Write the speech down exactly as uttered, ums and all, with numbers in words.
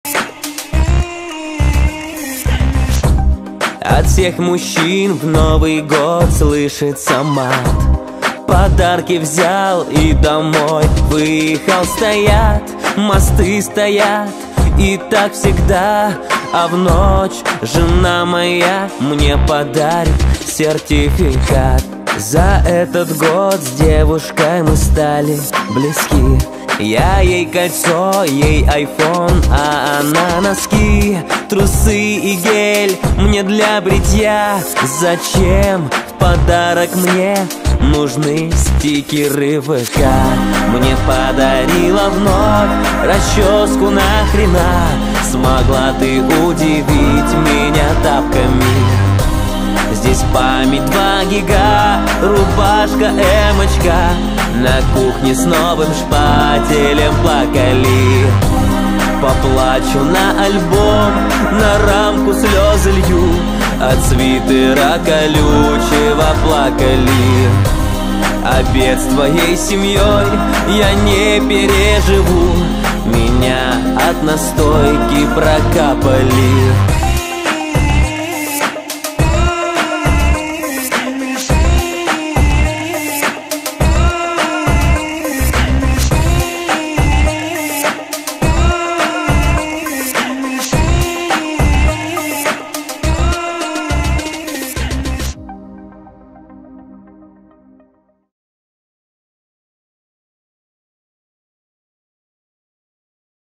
От всех мужчин в Новый год слышится мат. Подарки взял и домой выехал. Стоят, мосты стоят, и так всегда. А в ночь жена моя мне подарит сертификат. За этот год с девушкой мы стали близки. Я ей кольцо, ей айфон, а она носки, трусы и гель мне для бритья. Зачем в подарок мне нужны стикеры ВК? Мне подарила вновь расческу, нахрена смогла ты удивить меня тапками? Здесь память два гига, рубашка эмочка. На кухне с новым шпателем плакали. Поплачу на альбом, на рамку слезы лью. От свитера колючего плакали. Обед с твоей семьей я не переживу. Меня от настойки прокапали.